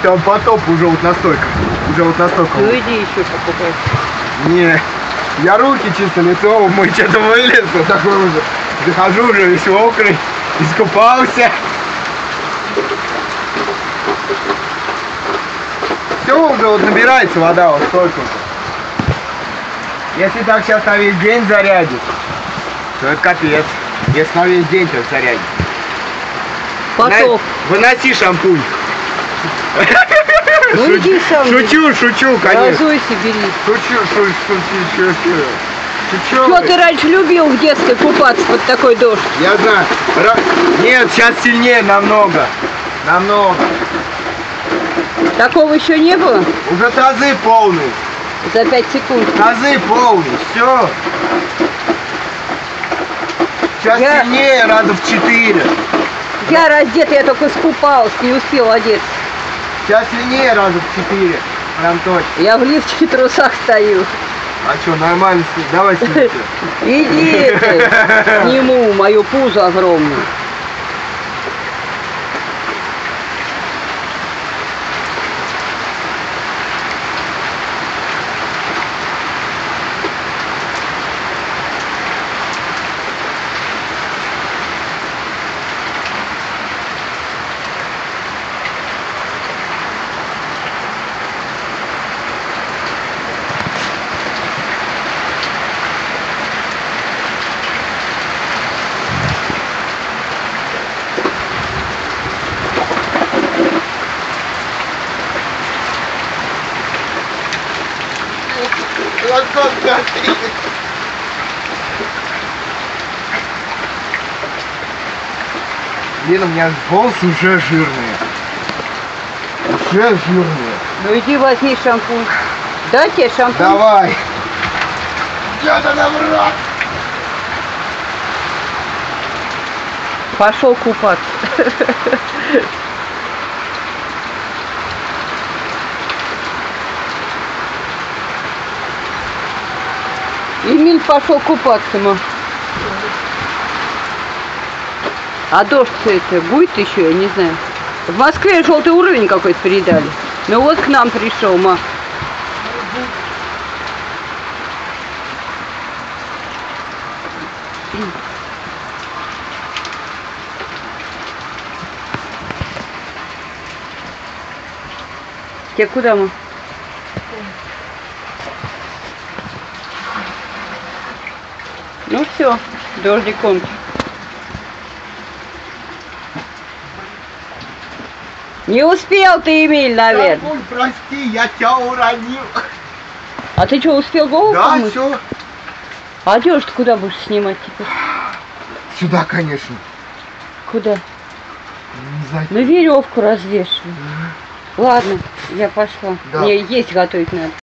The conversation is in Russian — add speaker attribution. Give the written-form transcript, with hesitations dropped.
Speaker 1: там потоп уже вот настолько. Уже вот настолько.
Speaker 2: Ну иди еще покупай.
Speaker 1: Не, я руки чисто, лицо умыть, что-то вылез, вот такой уже. Захожу уже весь мокрый, искупался. Все уже вот набирается вода, вот столько. Если так сейчас на весь день зарядить, то это капец. Если на весь день так зарядить.
Speaker 2: Потоп.
Speaker 1: Выноси шампунь.
Speaker 2: Ну иди сам.
Speaker 1: Шучу, конечно.
Speaker 2: Разуйся, бери.
Speaker 1: Шучу.
Speaker 2: Что ты раньше любил в детстве купаться под такой дождь?
Speaker 1: Я знаю. Нет, сейчас сильнее намного.
Speaker 2: Такого еще не было?
Speaker 1: Уже тазы полные.
Speaker 2: За 5 секунд.
Speaker 1: Тазы полные. Все. Сейчас сильнее раза в 4.
Speaker 2: Я раздета, я только искупалась, не успела одеться.
Speaker 1: Сейчас сильнее раза в 4. Прям точно.
Speaker 2: Я в лифчике и трусах стою.
Speaker 1: А что, нормально? Давай сними.
Speaker 2: Иди ты, сниму мою пузо огромную.
Speaker 1: Блин, у меня волосы уже жирные.
Speaker 2: Ну иди возьми шампунь. Дай тебе шампунь.
Speaker 1: Давай. Что-то нам рот.
Speaker 2: Пошел купаться. Эмиль пошел купаться, мам. А дождь-то это будет еще, я не знаю. В Москве желтый уровень какой-то передали. Ну вот к нам пришел, ма. Тебе куда, ма? Ну все, дождик кончился. Не успел ты, Эмиль, наверное.
Speaker 1: Шампунь, прости, я тебя уронил.
Speaker 2: А ты что, успел голову помыть?
Speaker 1: Да, все.
Speaker 2: А одежду куда будешь снимать теперь?
Speaker 1: Сюда, конечно.
Speaker 2: Куда?
Speaker 1: Не знаю.
Speaker 2: На веревку развешивай. Ладно, я пошла.
Speaker 1: Да.
Speaker 2: Мне есть готовить надо.